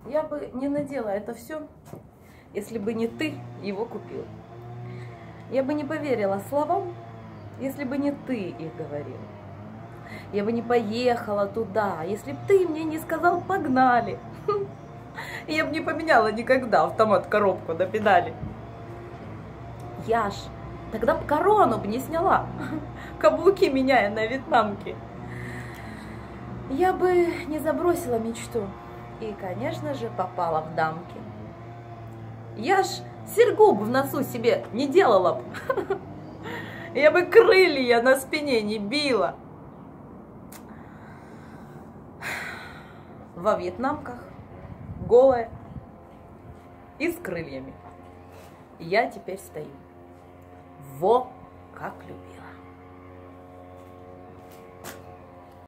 Я бы не надела это все, если бы не ты его купил. Я бы не поверила словам, если бы не ты их говорил. Я бы не поехала туда, если бы ты мне не сказал «погнали». Я бы не поменяла никогда автомат-коробку на педали. Я ж тогда бы корону бы не сняла, каблуки меняя на вьетнамки. Я бы не забросила мечту и, конечно же, попала в дамки. Я ж серьгу бы в носу себе не делала бы. Я бы крылья на спине не била. Во вьетнамках, голая и с крыльями. Я теперь стою. Во как любила.